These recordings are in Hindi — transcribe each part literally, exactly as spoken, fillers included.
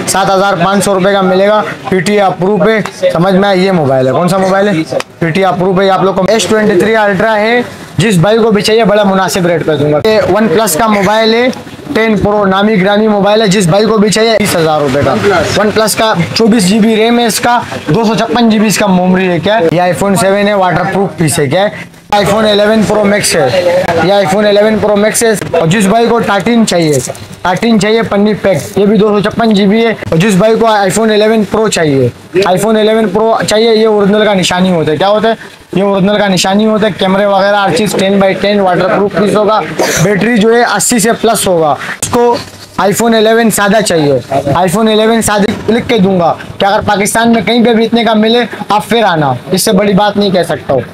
सात हजार पाँच सौ रुपये का मिलेगा। पीटी अप्रूव पे, समझ में आया? ये मोबाइल है, कौन सा मोबाइल है? पीटी अप्रूव है। आप लोग को एस ट्वेंटी थ्री अल्ट्रा है, जिस भाई को भी चाहिए बड़ा मुनासिब रेट पे दूंगा। ये वन प्लस का मोबाइल है, टेन प्रो, नामी ग्रामी मोबाइल है, जिस भाई को भी चाहिए बीस हजार रुपए का। वन प्लस का चौबीस जीबी रैम है, इसका दो सौ छप्पन जीबी इसका मेमोरी है। क्या ये आईफोन सेवन है, वाटर प्रूफ पीस है। क्या है? आईफोन इलेवन प्रो मैक्स है, ये आईफोन इलेवन प्रो मैक्स है। और जिस भाई को थर्टीन चाहिए, थर्टीन चाहिए पन्नी पैक, ये भी दो सौ छप्पन जीबी है। और जिस भाई को आईफोन इलेवन प्रो चाहिए, आईफोन इलेवन प्रो चाहिए, ये ओरिजिनल का निशानी होता है। क्या होता है? ये ओरिजिनल का निशानी होता है। कैमरे वगैरह हर चीज ten by ten water proof piece होगा। बैटरी जो है अस्सी से प्लस होगा। इसको आईफोन इलेवन सादा चाहिए, आईफोन इलेवन सादा लिख के दूंगा कि अगर पाकिस्तान में कहीं पे भी इतने का मिले आप फिर आना, इससे बड़ी बात नहीं कह सकता हूँ।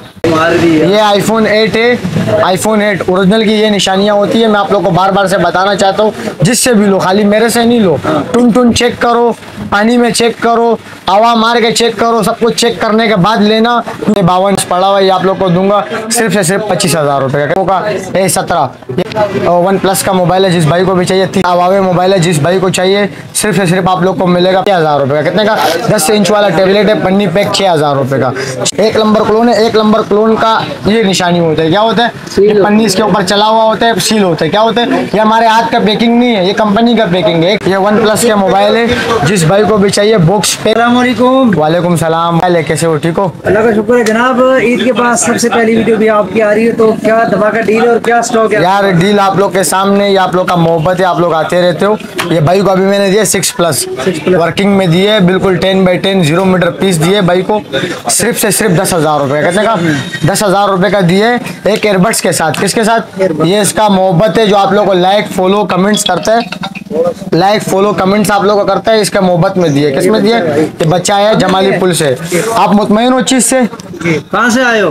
ये आईफोन एट है, आईफोन एट ओरिजिनल की ये निशानियां होती है। मैं आप लोग को बार बार से बताना चाहता हूँ, जिससे भी लो, खाली मेरे से नहीं लो। टुन टुन चेक करो, पानी में चेक करो, हवा मार के चेक करो, सब कुछ चेक करने के बाद लेना। ये बावन पड़ा हुआ, ये आप लोग को दूंगा सिर्फ से सिर्फ पच्चीस हजार रुपए का। ए सत्रह वन प्लस का मोबाइल है, जिस भाई को भी चाहिए। हवावे मोबाइल है, जिस भाई को चाहिए सिर्फ से सिर्फ आप लोग को मिलेगा छह हजार रुपए का। कितने का? दस इंच वाला टेबलेट है, पन्नी पैक, छह हजार रुपए का। एक नंबर क्लोन है, एक नंबर क्लोन का ये निशानी होता है। क्या होता है? ये पन्नी इसके ऊपर चला हुआ होता है, सील होता है। क्या होता है? ये हमारे हाथ का पैकिंग नहीं है, ये कंपनी का पैकिंग है। ये वन प्लस का मोबाइल है, जिस भाई को भी चाहिए बॉक्स पे। वालेकुम सलाम, कैसे हो? ठीक हो? अल्लाह का शुक्र है जनाब। ईद के पास सबसे पहली वीडियो भी आपकी आ रही है, तो क्या धमाका डील और क्या स्टॉक है? यार डील आप लोग के सामने, ये आप लोग का मोहब्बत है, आप लोग आते रहते हो। ये भाई को अभी मैंने दिया सिक्स प्लस वर्किंग में दिए, बिल्कुल ten by ten zero metre piece दिए भाई को, सिर्फ से सिर्फ दस हजार रुपए। कितने का? दस हजार रुपए का दिए, एक एयरबड्स के साथ। किसके साथ? ये इसका मोहब्बत है, जो आप लोग को लाइक फॉलो कमेंट्स करते हैं, लाइक फॉलो कमेंट्स आप लोग को करता है, इसका मोहब्बत में दिए। किस में दिए? ये बच्चा है जमाली पुल से। आप मुतमईन हो चीज से? कहाँ से आए हो?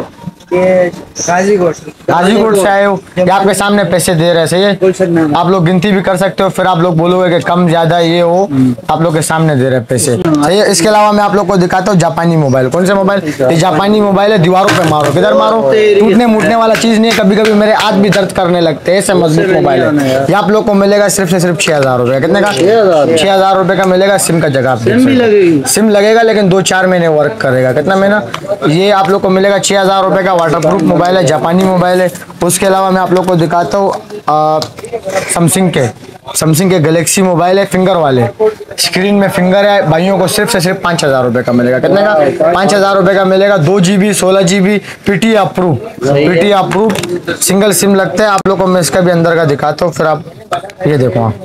गाजीकोट गाजीकोट से आए हो। ये आपके सामने पैसे दे रहे हैं, सही है? आप लोग गिनती भी कर सकते हो, फिर आप लोग बोलोगे कि कम ज्यादा ये हो, आप लोग के सामने दे रहे हैं पैसे, सही है? इसके अलावा मैं आप लोग को दिखाता हूँ जापानी मोबाइल। कौन से मोबाइल? ये जापानी मोबाइल है, दीवारों पे मारो, किधर मारो, टूटने मूटने वाला चीज नहीं है। कभी कभी मेरे हाथ भी दर्द करने लगते हैं, ऐसे मजबूत मोबाइल है। ये आप लोग को मिलेगा सिर्फ से सिर्फ छह हजार रुपए। कितने का? छह हजार रुपए का मिलेगा। सिम का जगह सिम लगेगा, लेकिन दो चार महीने वर्क करेगा। कितना महीना? ये आप लोग को मिलेगा छह हजार रुपए का। वाटर प्रूफ मोबाइल है, जापानी मोबाइल है। उसके अलावा मैं आप लोग को दिखाता हूँ सैमसंग के सैमसंग के गैलेक्सी मोबाइल है, फिंगर वाले, स्क्रीन में फिंगर है। भाइयों को सिर्फ से सिर्फ पाँच हजार रुपए का मिलेगा। कितने का? पाँच हजार रुपए का मिलेगा। दो जीबी सोलह GB PT approve, PT approve single SIM लगता है। आप लोग को मैं इसका भी अंदर का दिखाता हूँ, फिर आप ये देखो। हाँ,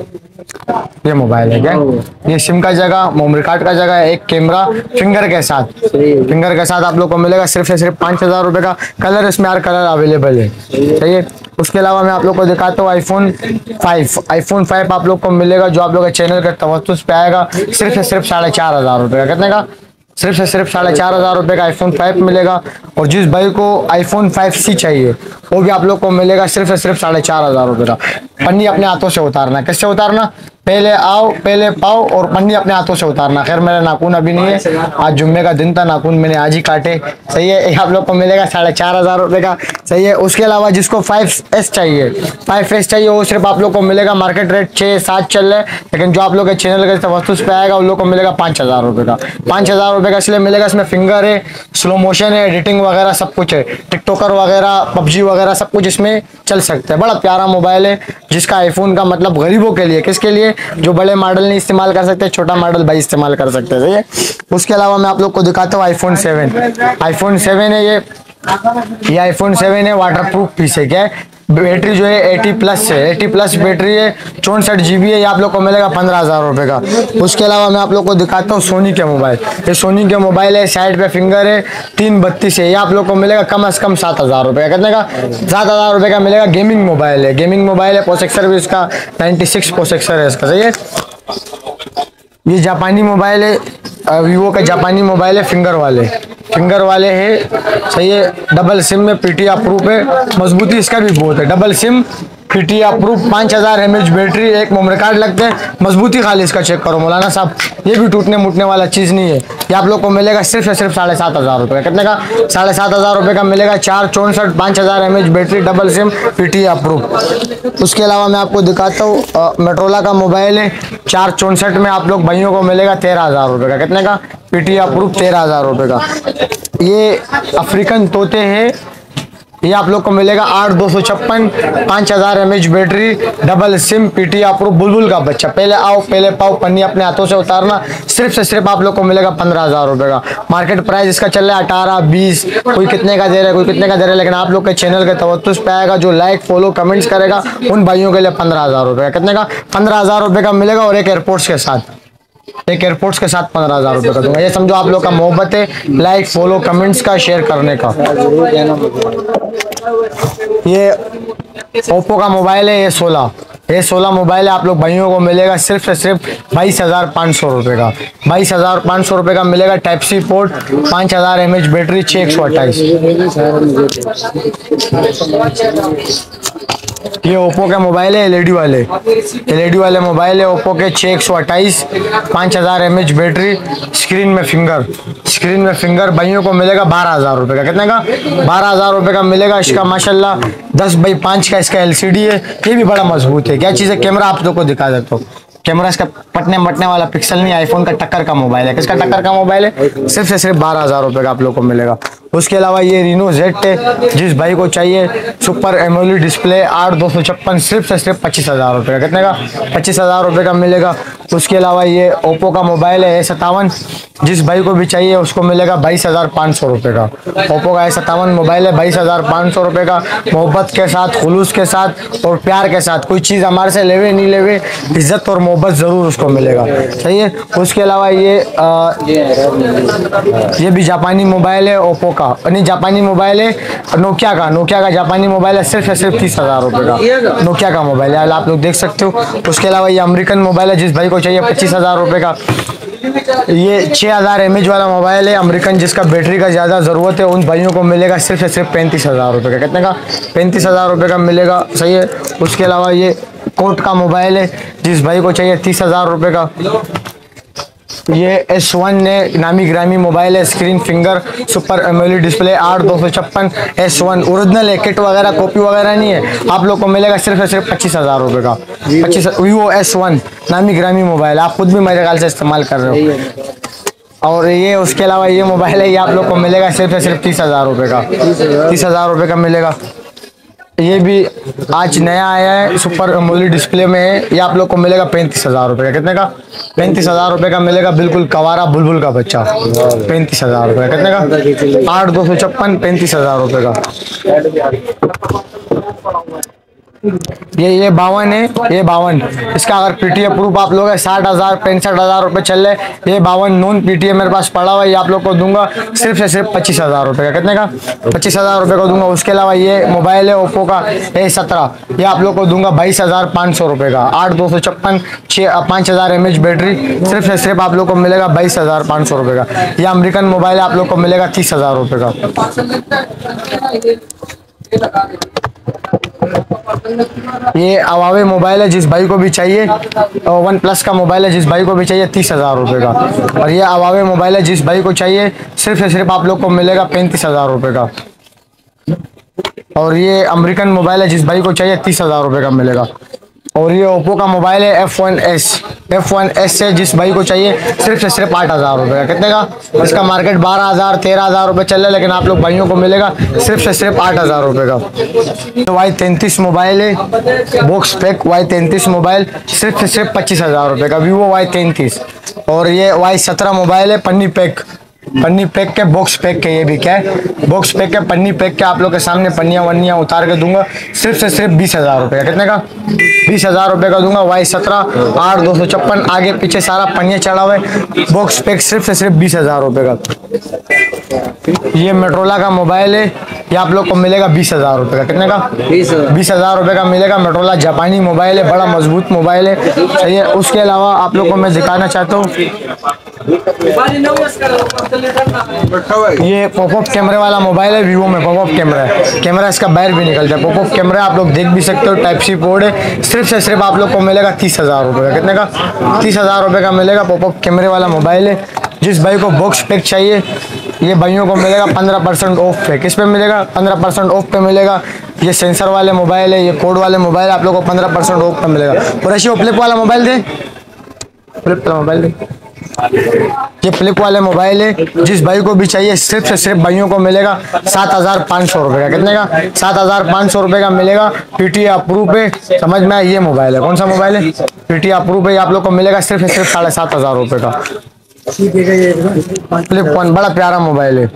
ये मोबाइल है। क्या ये सिम का जगह, मेमोरी कार्ड का जगह, एक कैमरा फिंगर के साथ, फिंगर के साथ आप लोग को मिलेगा सिर्फ से सिर्फ पाँच हजार रुपए का। कलर इसमें हर कलर अवेलेबल है, सही है? उसके अलावा मैं आप लोग को दिखाता हूँ आईफोन फाइव। आईफोन फाइव आप लोग को मिलेगा, जो आप लोग के चैनल के तवज्जुह पे आएगा, सिर्फ से सिर्फ साढ़े चार हजार रुपए का। कितने का? सिर्फ से सिर्फ साढ़े चार हजार रुपए का आईफोन फाइव मिलेगा। और जिस भाई को आईफोन फाइव सी चाहिए, वो भी आप लोग को मिलेगा सिर्फ से सिर्फ साढ़े चार हजार रुपए का। पन्नी अपने हाथों से उतारना। किससे उतारना? पहले आओ पहले पाओ, और पन्नी अपने हाथों से उतारना। खैर मेरा नाखून अभी नहीं है, आज जुम्मे का दिन था, नाखून मैंने आज ही काटे, सही है? आप लोग को मिलेगा साढ़े चार हजार रुपए का, सही है? उसके अलावा जिसको फाइव एस चाहिए, फाइव एस चाहिए, वो सिर्फ आप लोग को मिलेगा, मार्केट रेट छः सात चल रहा है, लेकिन जो आप लोग के चैनल के तवज्जुह पे आएगा उन लोग को मिलेगा पाँच हजार रुपए का। पाँच हजार रुपए का इसलिए मिलेगा, इसमें फिंगर है, स्लो मोशन है, एडिटिंग वगैरह सब कुछ है, टिकटॉकर वगैरह, पबजी वगैरह सब कुछ इसमें चल सकता है। बड़ा प्यारा मोबाइल है, जिसका आईफोन का मतलब गरीबों के लिए, किसके लिए? जो बड़े मॉडल नहीं इस्तेमाल कर सकते, छोटा मॉडल भाई इस्तेमाल कर सकते हैं, सही है? उसके अलावा मैं आप लोग को दिखाता हूँ आईफोन सेवन। आईफोन सेवन है, ये ये आईफोन सेवन है, वाटर प्रूफ पीस है। क्या है? बैटरी जो है अस्सी प्लस है, अस्सी प्लस बैटरी है, चौंसठ जीबी है। ये आप लोग को मिलेगा पंद्रह हजार रुपए का। उसके अलावा मैं आप लोग को दिखाता हूँ सोनी के मोबाइल। ये सोनी के मोबाइल है, साइड पे फिंगर है, तीन बत्तीस है। ये आप लोग को मिलेगा कम से कम सात हजार रुपए का। कितने का? सात हजार रुपए का मिलेगा। गेमिंग मोबाइल है, गेमिंग मोबाइल है, प्रोसेसर भी इसका नाइन्टी सिक्स प्रोसेसर है इसका, सही है? ये जापानी मोबाइल है, वीवो का जापानी मोबाइल है, फिंगर वाले फिंगर वाले है, सही है? डबल सिम में पीटी अप्रूव है, मजबूती इसका भी बहुत है। डबल सिम फिटी अप्रूव, पाँच हजार एम एच बैटरी, एक मेमोरी कार्ड लगते हैं, मजबूती खाली इसका चेक करो मौलाना साहब, ये भी टूटने मुटने वाला चीज़ नहीं है। ये आप लोग को मिलेगा सिर्फ और सिर्फ साढ़े सात हज़ार रुपये का। कितने का? साढ़े सात हज़ार रुपये का मिलेगा। चार चौंसठ पाँच हज़ार M H battery, double SIM, फिटी अप्रूव। उसके अलावा मैं आपको दिखाता हूँ मोटोरोला का मोबाइल है, चार चौंसठ में आप लोग भाइयों को मिलेगा तेरह हज़ार रुपये का। कितने का? फिटी अप्रूव तेरह हज़ार रुपये का। ये अफ्रीकन तोते हैं, ये आप लोग को मिलेगा आठ दो सौ छप्पन, पाँच हज़ार M H battery, double SIM, PT approve, बुलबुल का बच्चा। पहले आओ पहले पाओ, पन्नी अपने हाथों से उतारना, सिर्फ से सिर्फ आप लोग को मिलेगा पंद्रह हज़ार रुपये का। मार्केट प्राइस इसका चल रहा है अठारह बीस, कोई कितने का दे रहा है, कोई कितने का दे रहा है, लेकिन आप लोग के चैनल के तवत्तुस पे आएगा, जो लाइक फॉलो कमेंट्स करेगा उन भाइयों के लिए पंद्रह हज़ार रुपये का। कितने का? पंद्रह हज़ार रुपये का मिलेगा, और एक एयरपोर्ट्स के साथ, एक एयरपोर्ट्स के साथ पंद्रह हज़ार रुपये का दूंगा। ये समझो आप लोग का मोहब्बत है लाइक फॉलो कमेंट्स का, शेयर करने का। ये ओप्पो का मोबाइल है, ये सोलह ये सोलह मोबाइल है, आप लोग भाइयों को मिलेगा सिर्फ से सिर्फ बाईस हज़ार पाँच सौ रुपये का। बाईस हज़ार पाँच सौ रुपये का मिलेगा। टाइप सी पोर्ट, पाँच हज़ार एम एच बैटरी, छः एक सौ अट्ठाईस। ये ओप्पो के मोबाइल है, एलईडी वाले एलईडी वाले मोबाइल है ओप्पो के, छः एक सौ अट्ठाईस, पाँच हज़ार एम एच बैटरी, स्क्रीन में फिंगर स्क्रीन में फिंगर भाइयों को मिलेगा बारह हज़ार रुपये का। कितने का? बारह हज़ार रुपये का मिलेगा। इसका माशाल्लाह दस बाई पाँच का इसका एलसीडी है, ये भी बड़ा मजबूत है। क्या चीज़ है? कैमरा आप लोग को दिखा देता हूँ। कैमरा इसका पटने मटने वाला पिक्सल नहीं, आईफोन का टक्कर का मोबाइल है। किसका टक्कर का मोबाइल है? सिर्फ से सिर्फ बारह हज़ार रुपये का आप लोग को मिलेगा। उसके अलावा ये रीनो जेड है, जिस भाई को चाहिए सुपर एमोलेड डिस्प्ले, आठ दो सौ छप्पन, सिर्फ से सिर्फ पच्चीस हज़ार रुपये का। कितने का? पच्चीस हज़ार रुपये का मिलेगा। उसके अलावा ये ओप्पो का मोबाइल है, ए सत्तावन, जिस भाई को भी चाहिए उसको मिलेगा बाईस हज़ार पाँच सौ रुपये का। ओप्पो का ए सत्तावन मोबाइल है, बाईस हज़ार पाँच सौ रुपये का। मोहब्बत के साथ, खुलूस के साथ और प्यार के साथ, कोई चीज़ हमारे से लेवे नहीं लेवे, इज्जत और मोहब्बत ज़रूर उसको मिलेगा। सही है। उसके अलावा ये आ, ये भी जापानी मोबाइल है ओप्पो का, नहीं जापानी मोबाइल है नोकिया का नोकिया का जापानी मोबाइल है, सिर्फ सिर्फ तीस हज़ार रुपये का नोकिया का मोबाइल है, आप लोग देख सकते हो। उसके अलावा ये अमेरिकन मोबाइल है, जिस भाई को चाहिए पच्चीस हज़ार रुपये का। ये छः हज़ार एम एच वाला मोबाइल है अमेरिकन, जिसका बैटरी का ज़्यादा ज़रूरत है, उन भाइयों को मिलेगा सिर्फ सिर्फ पैंतीस हज़ार रुपये का। कितने का? पैंतीस हज़ार रुपये का मिलेगा। सही है। उसके अलावा ये कोट का मोबाइल है, जिस भाई को चाहिए तीस हज़ार रुपये का। ये एस वन ने नामी ग्रामी मोबाइल है, screen finger, super AMOLED display, आठ दो सौ छप्पन, एस वन ओरिजिनल है, किट वगैरह कॉपी वगैरह नहीं है, आप लोग को मिलेगा सिर्फ सिर्फ पच्चीस हज़ार रुपये का। पच्चीस वीवो एस वन नामी ग्रामी मोबाइल, आप खुद भी मेरे ख्याल से इस्तेमाल कर रहे हो। और ये उसके अलावा ये मोबाइल है, ये आप लोग को मिलेगा सिर्फ सिर्फ तीस हज़ार रुपये का। तीस हज़ार रुपये का मिलेगा। ये भी आज नया आया है, सुपर एमोलेड डिस्प्ले में है, ये आप लोग को मिलेगा पैंतीस हज़ार रुपये का। कितने का? पैंतीस हज़ार रुपये का मिलेगा। बिल्कुल कवारा बुलबुल का बच्चा, पैंतीस हज़ार रुपये। कितने का? आठ दो सौ छप्पन, पैंतीस हज़ार रुपये का। ये ये बावन है, ये बावन, इसका अगर पीटीए प्रूफ आप लोग साठ हज़ार पैंसठ हज़ार रुपये चल रहे, ये बावन नॉन पीटीए मेरे पास पड़ा हुआ है, ये आप लोग को दूंगा सिर्फ से सिर्फ पच्चीस हज़ार रुपये का। कितने का? पच्चीस हज़ार रुपये का दूंगा। उसके अलावा ये मोबाइल है ओप्पो का ए सत्रह, ये आप लोग को दूंगा बाईस हज़ार पाँच सौ रुपये का। आठ दो सौ छप्पन, छः पाँच हज़ार एम एच बैटरी, सिर्फ से सिर्फ आप लोग को मिलेगा बाईस हज़ार पाँच सौ रुपये का। ये अमेरिकन मोबाइल है, आप लोग को मिलेगा तीस हज़ार रुपये का। ये अवावे मोबाइल है, जिस भाई को भी चाहिए, वन प्लस का मोबाइल है, जिस भाई को भी चाहिए तीस हज़ार रुपये का। और ये अवावे मोबाइल है, जिस भाई को चाहिए सिर्फ से सिर्फ आप लोग को मिलेगा पैंतीस हज़ार रुपये का। और ये अमेरिकन मोबाइल है, जिस भाई को चाहिए तीस हज़ार रुपये का मिलेगा। और ये ओप्पो का मोबाइल है F one S F one S से जिस भाई को चाहिए सिर्फ से सिर्फ आठ हज़ार रुपये का। कितने का? इसका मार्केट बारह हज़ार तेरह हज़ार रुपये चल रहा है, लेकिन आप लोग भाइयों को मिलेगा सिर्फ से सिर्फ आठ हज़ार रुपये का। तो वाई तैंतीस मोबाइल है, बॉक्स पैक वाई तैंतीस मोबाइल, सिर्फ से सिर्फ पच्चीस हज़ार रुपये का, वीवो वाई तैंतीस। और ये वाई सत्रह मोबाइल है, पन्नी पैक पन्नी पैक के, बॉक्स पैक के, ये भी क्या है? बॉक्स पैक के, पन्नी पैक के, आप लोग के सामने पन्नियाँ वन्नियाँ उतार के दूंगा सिर्फ से सिर्फ बीस हज़ार रुपये का। कितने का? बीस हज़ार रुपये का दूंगा। वाई सत्रह, आठ दो सौ छप्पन, आगे पीछे सारा पन्नियाँ चढ़ा हुआ है, बॉक्स पैक सिर्फ से सिर्फ बीस हज़ार रुपये का। ये मोटोरोला का मोबाइल है, ये आप लोग को मिलेगा बीस हज़ार रुपये का। कितने का? बीस हज़ार रुपये का मिलेगा। मोटोरोला जापानी मोबाइल है, बड़ा मजबूत मोबाइल है। सही है। उसके अलावा आप लोग को मैं दिखाना चाहता हूँ ये पॉपअप कैमरे वाला मोबाइल है, वीवो में पॉपअप कैमरा है, कैमरा इसका बाहर भी निकलता है। पॉपअप कैमरा आप लोग देख भी सकते हो, टाइप सी पोर्ट है। सिर्फ से सिर्फ आप लोग को मिलेगा तीस हजार रुपये का। कितने का? तीस हजार रुपये का मिलेगा। पॉपअप कैमरे वाला मोबाइल है। जिस भाई को बॉक्स पैक चाहिए, ये भाइयों को मिलेगा पंद्रह परसेंट ऑफ पे। किस पे मिलेगा? पंद्रह परसेंट ऑफ पे मिलेगा। ये सेंसर वाले मोबाइल है, ये कोड वाले मोबाइल आप लोग को पंद्रह परसेंट ऑफ पे मिलेगा। और ऐसे वो फ्लिप वाला मोबाइल दे, फ्लिप वाला मोबाइल दे, ये फ्लिप वाले मोबाइल है। जिस भाई को भी चाहिए, सिर्फ से सिर्फ भाइयों को मिलेगा सात हजार पाँच सौ रुपये का। कितने का? सात हजार पाँच सौ रुपये का मिलेगा। पीटी अप्रूव पे, समझ में आया? ये मोबाइल है, कौन सा मोबाइल है? पीटी अप्रूव पे आप लोग को मिलेगा सिर्फ से सिर्फ साढ़े सात हजार रुपये का। फ्लिप वन बड़ा प्यारा मोबाइल है।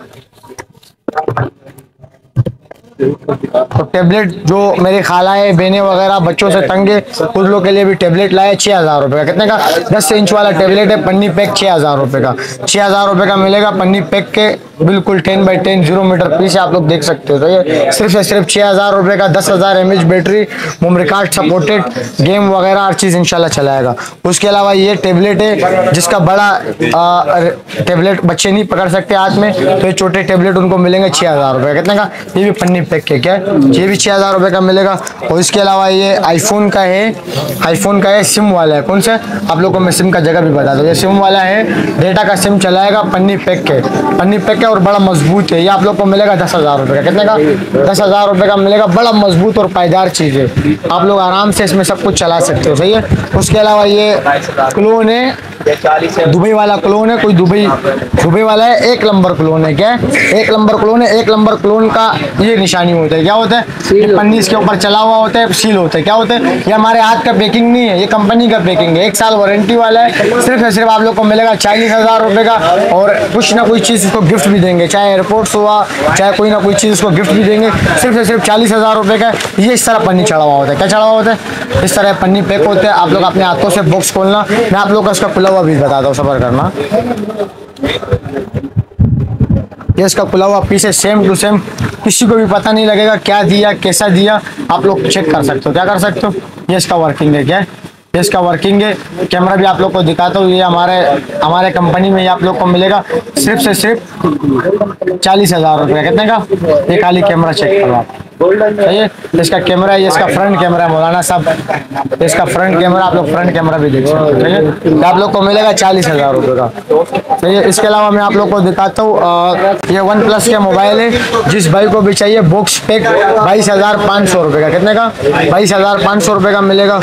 तो टैबलेट जो मेरे खालाए बहने वगैरह बच्चों से तंग है, उन लोग के लिए भी टैबलेट लाए छः हजार रुपये का। कितने का? दस इंच वाला टैबलेट है, पन्नी पैक छः हजार रुपये का। छः हजार रुपये का मिलेगा पन्नी पैक के, बिल्कुल ten by ten zero metre piece आप लोग देख सकते हो। तो ये सिर्फ से सिर्फ छः हजार रुपये का, दस हजार M H battery, memory card supported, game वगैरह हर चीज़ इंशाल्लाह चलाएगा। उसके अलावा ये टैबलेट है जिसका बड़ा टैबलेट बच्चे नहीं पकड़ सकते हाथ में, तो ये छोटे टैबलेट उनको मिलेंगे छः हजार रुपये। कितने का? ये भी पन्नी पैक के, क्या ये भी छः हजार रुपये का मिलेगा। और इसके अलावा ये आईफोन का है, आईफोन का है, सिम वाला है। कौन सा? आप लोग को मैं सिम का जगह भी बता दूँ। ये सिम वाला है, डेटा का सिम चलाएगा, पन्नी पैक के, पन्नी पैक के और बड़ा मजबूत है। ये आप लोग को मिलेगा दस हजार रुपये का। कितने का? दस हजार रुपये का मिलेगा। बड़ा मजबूत और पायदार चीज़ है, आप लोग आराम से इसमें सब कुछ चला सकते हो। सही है। उसके अलावा ये क्लोन है, दुबई वाला क्लोन है। कोई दुबई दुबई वाला है, एक नंबर क्लोन है। क्या है? एक नंबर क्लोन है। एक नंबर क्लोन का ये निशानी होता है, क्या होता है? ये पन्नी इसके ऊपर चला हुआ होता है, सील होता है। क्या होता है? ये हमारे हाथ का पैकिंग नहीं है, ये कंपनी का पैकिंग है, एक साल वारंटी वाला है। सिर्फ और सिर्फ आप लोग को मिलेगा चालीस हजार रुपये का। और कुछ ना कुछ चीज़ उसको गिफ्ट भी देंगे, चाहे एयरपोर्ट्स हुआ, चाहे कोई ना कोई चीज़ उसको गिफ्ट भी देंगे। सिर्फ और सिर्फ चालीस हजार रुपये का। ये इस तरह पन्नी चढ़ा हुआ होता है। क्या चढ़ा हुआ होता है? इस तरह पन्नी पैक होते हैं। आप लोग अपने हाथों से बॉक्स खोलना, मैं आप लोग का उसका खुला हुआ भी बताता हूँ, सबर करना। ये इसका खुला हुआ पीस है, सेम टू सेम, किसी को भी पता नहीं लगेगा क्या दिया कैसा दिया। आप लोग चेक कर सकते हो, क्या कर सकते हो। ये इसका वर्किंग है, क्या है? ये इसका वर्किंग है। कैमरा भी आप लोग को दिखाता हूँ। ये हमारे हमारे कंपनी में ये आप लोग को मिलेगा सिर्फ से सिर्फ चालीस हजार रुपये। कितने का? ये खाली कैमरा चेक करो आप। सही है। इसका कैमरा है, ये इसका फ्रंट कैमरा है मौलाना साहब, इसका फ्रंट कैमरा आप लोग फ्रंट कैमरा भी देख सकते हो। ठीक है। आप लोग को मिलेगा चालीस हजार रुपये का। सही है। इसके अलावा मैं आप लोग को दिखाता हूँ, ये वन प्लस के मोबाइल है। जिस भाई को भी चाहिए बॉक्स पैक बाईस हजार पाँच सौ रुपये का। कितने का? बाईस हजार पाँच सौ रुपये का मिलेगा।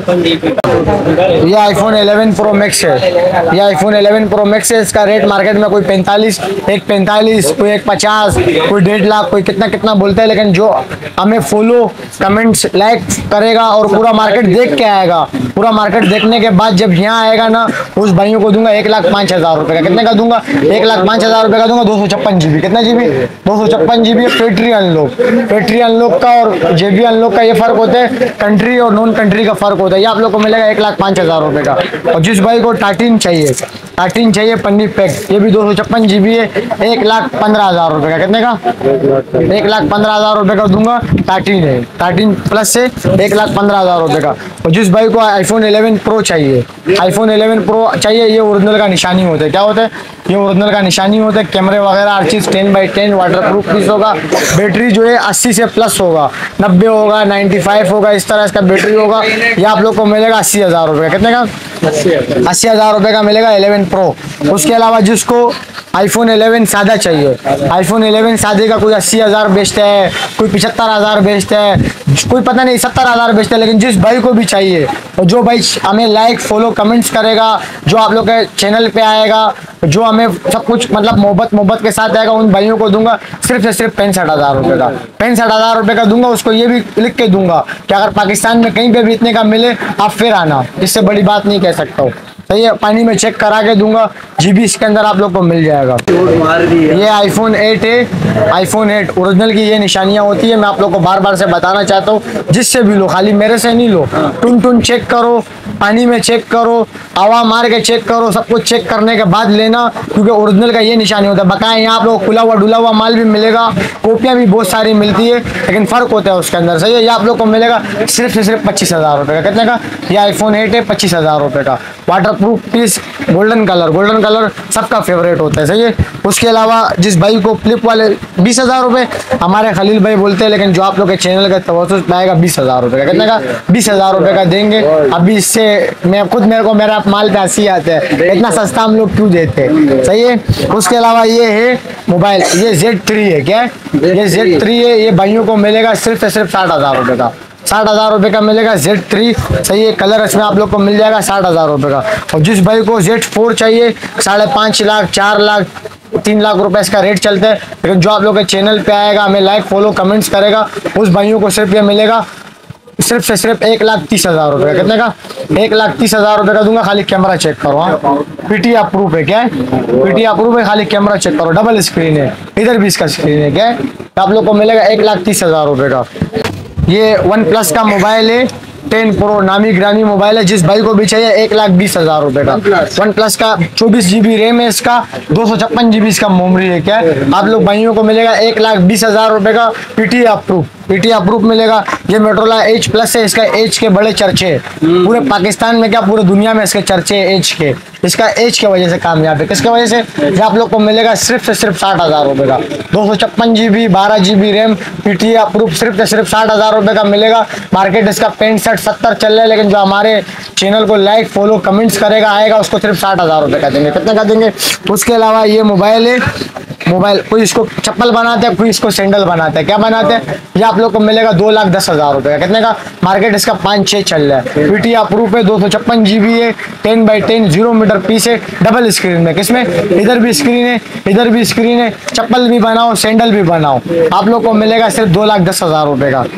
ये आईफोन इलेवन प्रो मैक्स है, ये आईफोन इलेवन प्रो मैक्स है। इसका रेट मार्केट में कोई पैंतालीस, एक पैंतालीस, कोई एक पचास, कोई डेढ़ लाख, कोई कितना कितना बोलते हैं, लेकिन जो हमें फॉलो कमेंट्स लाइक करेगा और पूरा मार्केट देख के आएगा, पूरा मार्केट देखने के बाद जब यहाँ आएगा ना, उस भाइयों को दूंगा एक लाख पाँच हजार रुपये का। कितने का दूंगा? एक लाख पाँच हजार रुपये का दूंगा। दो सौ छप्पन जी बी, कितना जी बी? दो सौ छप्पन जी बी पेट्री अनलॉक। पेट्री अनलॉक का और जेबी अनलॉक का ये फर्क होता है, कंट्री और नॉन कंट्री का फर्क होता है। ये आप लोग को मिलेगा एक लाख पाँच हजार रुपये का। और जिस भाई को टार्टीन चाहिए, टार्टीन चाहिए पन्नी पैक, ये भी दो सौ छप्पन जी बी है, एक लाख पंद्रह हजार रुपये का। कितने का? एक लाख पंद्रह हजार रुपये का दूंगा। टार्टीन है, टार्टीन प्लस से एक लाख पंद्रह हजार रुपये का। और जिस भाई को आईफोन इलेवन प्रो चाहिए, आईफोन इलेवन प्रो चाहिए, ये ओरिजिनल का निशानी होता है। क्या होता है? ये ओरिजिनल का निशानी होता है। कैमरे वगैरह हर चीज़ ten by ten water proof piece होगा। बैटरी जो है अस्सी से प्लस होगा, नब्बे होगा, नाइन्टी फाइव होगा, इस तरह इसका बैटरी होगा। ये आप लोग को मिलेगा अस्सी हजार रुपये का। कितने का? अस्सी हजार रुपये का मिलेगा इलेवन प्रो। उसके अलावा जिसको आईफोन इलेवन सादा चाहिए, आईफोन इलेवन सादे का कोई अस्सी हजार बेचता है, कोई पिछहत्तर हजार बेचता है, कोई पता नहीं सत्तर हजार बेचता है, लेकिन जिस भाई को भी चाहिए और जो भाई हमें लाइक फॉलो कमेंट्स करेगा, जो आप लोग के चैनल पे आएगा, जो हमें सब कुछ मतलब मोहब्बत मोहब्बत के साथ आएगा, उन भाइयों को दूंगा सिर्फ से सिर्फ पैंसठ हजार रुपये का। पैंसठ हजार रुपये का दूंगा। उसको ये भी लिख के दूंगा कि अगर पाकिस्तान में कहीं पे भी इतने का मिले आप फिर आना, इससे बड़ी बात नहीं कह सकता हूँ। सही है। पानी में चेक करा के दूंगा, जीबी इसके अंदर आप लोग को मिल जाएगा। ये आईफोन एट है, आईफोन एट ओरिजिनल की ये निशानियां होती है। मैं आप लोग को बार बार से बताना चाहता हूँ, जिससे भी लो, खाली मेरे से नहीं लो, टुन टुन चेक करो, पानी में चेक करो, हवा मार के चेक करो, सब कुछ चेक करने के बाद लेना, क्योंकि ओरिजिनल का ये निशानी होता है। बकाए यहाँ आप लोग खुला हुआ डुला हुआ माल भी मिलेगा, कॉपियाँ भी बहुत सारी मिलती है, लेकिन फर्क होता है उसके अंदर। सही है, ये आप लोग को मिलेगा सिर्फ से सिर्फ पच्चीस हजार रुपये का। कितने का? ये आईफोन एट है, पच्चीस हजार रुपये का। Water proof piece, golden colour, golden colour सबका फेवरेट होता है। सही है। उसके अलावा जिस भाई को फ्लिप वाले बीस हजार रुपये हमारे खलील भाई बोलते हैं, लेकिन जो आप लोग के चैनल का तवज्जो पाएगा बीस हजार रुपये का। कितने का? बीस हजार रुपये का देंगे। अभी इससे मैं खुद मेरे को मेरा माल पे हंसी आते हैं, इतना सस्ता हम लोग क्यों देते हैं। सही है। उसके अलावा ये है मोबाइल, ये जेड थ्री है। क्या है? ये जेड थ्री है। ये भाइयों को मिलेगा सिर्फ से सिर्फ साठ हजार रुपये का। साठ हजार रुपये का मिलेगा जेड थ्री। सही है। कलर इसमें आप लोग को मिल जाएगा साठ हजार रुपये का। और जिस भाई को जेड फोर चाहिए, साढ़े पाँच लाख चार लाख तीन लाख रुपए इसका रेट चलता है, लेकिन जो आप लोग के चैनल पे आएगा, हमें लाइक फॉलो कमेंट्स करेगा, उस भाइयों को सिर्फ ये मिलेगा सिर्फ से सिर्फ एक लाख तीस हजार रुपये। कितने का? एक लाख तीस हजार रुपये का दूंगा। खाली कैमरा चेक करो। हाँ, पीटी अप्रूव है। क्या है? पीटी अप्रूव है। खाली कैमरा चेक करो, डबल स्क्रीन है, इधर भी इसका स्क्रीन है। क्या है? आप लोग को मिलेगा एक लाख तीस हजार रुपये का। ये वन प्लस का मोबाइल है, टेन प्रो, नामी ग्रामी मोबाइल है। जिस भाई को भी चाहिए एक लाख बीस हजार रुपए का। वन प्लस का चौबीस जीबी रैम है, इसका दो सौ छप्पन जीबी इसका मेमोरी है। क्या है? आप लोग भाइयों को मिलेगा एक लाख बीस हजार रुपए का। पीटी अप्रूव, पीटी अप्रूव मिलेगा। ये मोटोरोला एच प्लस है। इसका एच के बड़े चर्चे है पूरे पाकिस्तान में, क्या पूरे दुनिया में इसके चर्चे है एच के। इसका एच के वजह से कामयाब है। किसके वजह से? ये आप लोग को मिलेगा सिर्फ से सिर्फ साठ हजार रुपए का। दो सौ छप्पन जीबी बारह जीबी रैम, पीटी अप्रूव, सिर्फ से सिर्फ साठ हजार रुपए का मिलेगा। मार्केट इसका पैंसठ सत्तर चल रहा है, लेकिन जो हमारे चैनल को लाइक फॉलो कमेंट्स करेगा आएगा, उसको सिर्फ साठ हजार रुपए का देंगे। कितने का देंगे? उसके अलावा ये मोबाइल है, मोबाइल कोई इसको चप्पल बनाते हैं, कोई इसको सैंडल बनाते हैं। क्या बनाते हैं? ये आप लोग को मिलेगा दो लाख दस हजार रुपए का। कितने का? मार्केट इसका पाँच छः चल रहा है। पीटी अप्रूव है, दो सौ छप्पन जीबी है, ten by ten zero metre piece है, डबल स्क्रीन में। किसमें? इधर भी स्क्रीन है, इधर भी स्क्रीन है। चप्पल भी बनाओ, सैंडल भी बनाओ, आप लोग को मिलेगा सिर्फ दो लाख दस हजार रुपए का।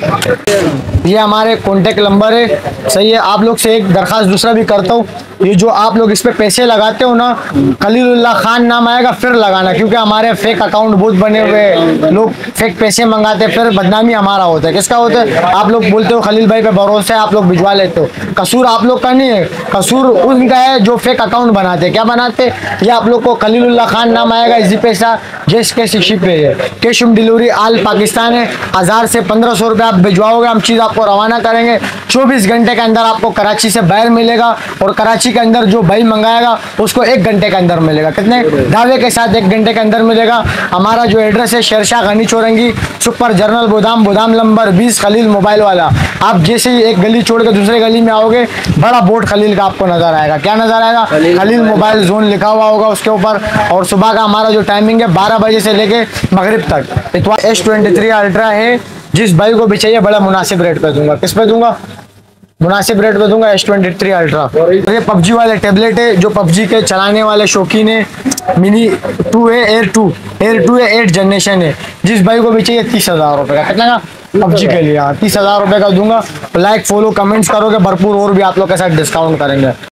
ये हमारे कॉन्टेक्ट नंबर है। सही है। आप लोग से एक दरखास्त दूसरा भी करता हूँ, ये जो आप लोग इस पे पैसे लगाते हो ना, खलीलुल्लाह खान नाम आएगा फिर लगाना, क्योंकि हमारे फेक अकाउंट बहुत बने हुए, लोग फेक पैसे मंगाते हैं, फिर बदनामी हमारा होता है। किसका होता है? आप लोग बोलते हो खलील भाई पे भरोसा है, आप लोग भिजवा लेते हो। कसूर आप लोग का नहीं है, कसूर उनका है जो फेक अकाउंट बनाते। क्या बनाते? ये आप लोग को खलीलुल्लाह खान नाम आएगा, Easypaisa JazzCash ship है, cash on delivery all Pakistan है। हजार से पंद्रह सौ रुपये आप भिजवाओगे, हम चीज़ आपको रवाना करेंगे। चौबीस घंटे के अंदर आपको कराची से बाहर मिलेगा, और कराची के अंदर जो भाई मंगाएगा उसको एक घंटे के अंदर मिलेगा। कितने? दावे के साथ एक घंटे के अंदर मिलेगा। हमारा जो एड्रेस है शेरशाह गनी चौरंगी, सुपर जर्नल गोदाम, गोदाम नंबर बीस, खलील मोबाइल वाला। आप जैसे ही एक गली छोड़ के दूसरे गली में आओगे, बड़ा बोर्ड खलील का आपको नजर आएगा। क्या नजर आएगा? खलील मोबाइल जोन लिखा हुआ होगा उसके ऊपर। और सुबह का हमारा जो टाइमिंग है बारह बजे से लेके मगरिब तक। एस ट्वेंटी थ्री अल्ट्रा है, जिस भाई को भी चाहिए बड़ा मुनासिब रेट पे दूंगा। किस पे दूंगा? मुनासिब रेट पे दूंगा। S twenty three ultra. ये पबजी वाले टेबलेट है, जो पबजी के चलाने वाले शौकीन है। मिनी टू है, एयर टू, एयर टू है, एट जनरेशन है। जिस भाई को भी चाहिए तीस हजार रुपये का। कितना का? पबजी के लिए हाँ तीस हजार रुपये का दूंगा। लाइक फॉलो कमेंट्स करोगे भरपूर, और भी आप लोग के साथ डिस्काउंट करेंगे।